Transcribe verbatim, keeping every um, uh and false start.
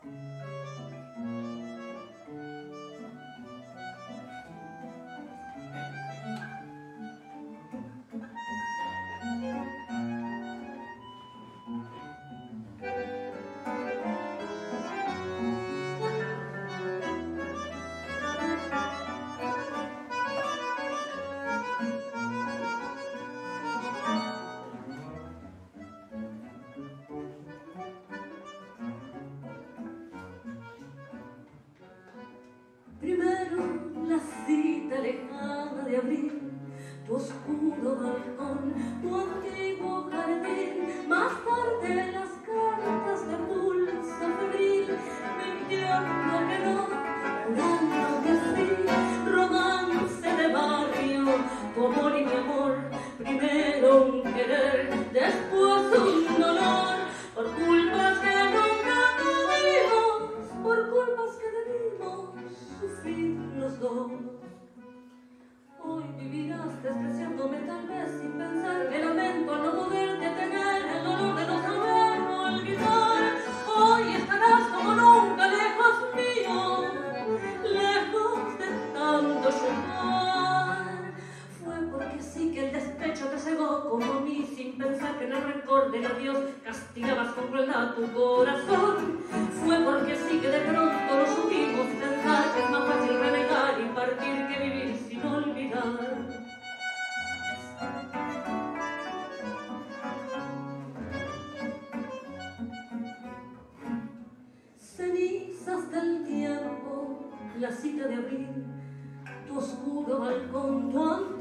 Primero la cita lejana de abril, tu oscuro balcón, tu antiguo jardín, más tarde las cartas de pulso febril, mintiendo que no, jurando que sí, romance de barrio, tu amor y mi amor, primero un querer, después un dolor, por culpas que nunca tuvimos, por culpas que debimos sufrir los dos. Hoy vivirás despreciándome tal vez sin pensar que lamento no poderte tener, el dolor de no saber olvidar. Hoy estarás como nunca lejos mío, lejos de tanto llorar. Fue porque sí que el despecho te cegó como a mí, sin pensar que en el rencor del adiós castigabas con crueldad tu corazón. Fue porque sí que de pronto no supimos pensar que es más fácil renegar y partir que vivir sin olvidar. Cenizas del tiempo, la cita de abril, tu oscuro balcón, tu